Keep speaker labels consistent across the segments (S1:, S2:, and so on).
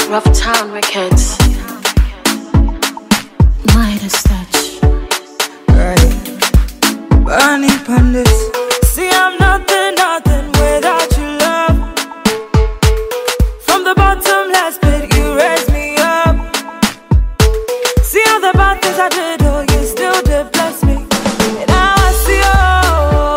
S1: Ruff Town Records.
S2: Midas Touch.
S3: Right. Bunny Pandits. See, I'm nothing without your love. From the bottom last pit, you raised me up. See all the bad things I did, oh, you still did bless me. And now I see, oh,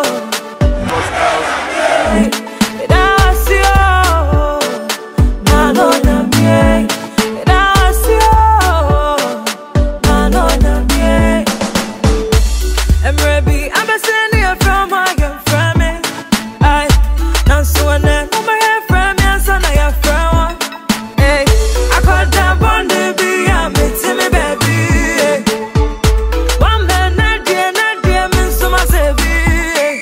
S3: and now I see, oh, now no, no, me. And now I see, oh, now no, no, me. And maybe I'm a senior from my young friend. I now so and then I'm a hair from me, and son I have friend. Hey, I call them one day be I'm meeting me baby. One man not dear me so my baby.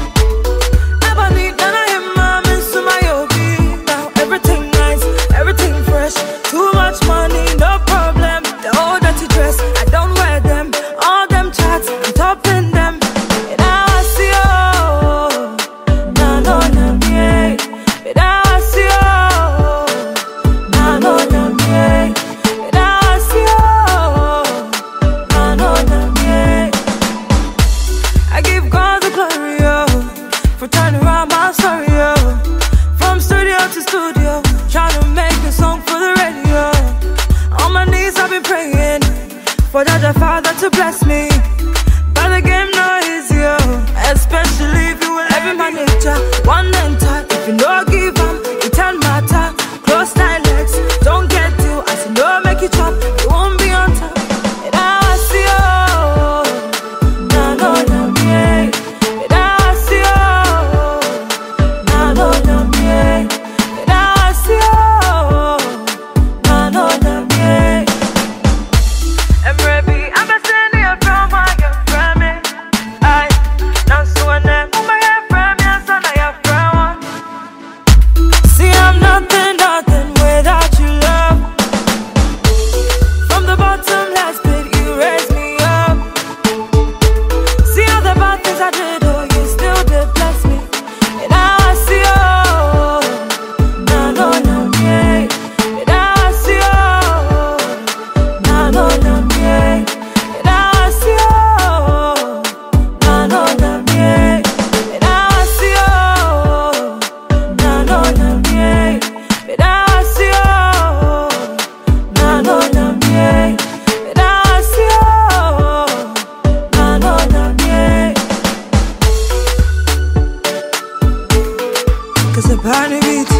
S3: Ebony done I him mom so my yogi. Now everything nice, everything fresh. Too much money, no problem. The old dirty dress, I don't wear them. All them chats, I'm topping them. And now I see oh, now no no me. And now I see oh, now no no me. And now I see oh, now no no me. I give God the glory oh, for turning around my story oh. From studio to studio, trying to make a song for the radio. On my knees I've been praying for the Father to bless me. But the game no easy oh, especially if you will every manager. One and tight, if you no give up, it don't matter. Close tight legs, don't get you. I say no make you chop, you won't be on top. And now I see oh, now no no me. And now I see oh, now no no me. And now I see oh, now no no me. And maybe I'm a senior from my young friend. I now so and then I'm a hair from me, and son I have friend. See, I'm nothing without your love. From the bottom last pit, you raised me up. See all the bad things I did, oh, you still did bless me. And now I see oh, now no no me. And now I see oh, now no no me. And now I see oh, now no no me. And now I see oh, now no no me. And now I see oh, now no no me. And now I see oh, now no no me. 'Cause the party beat.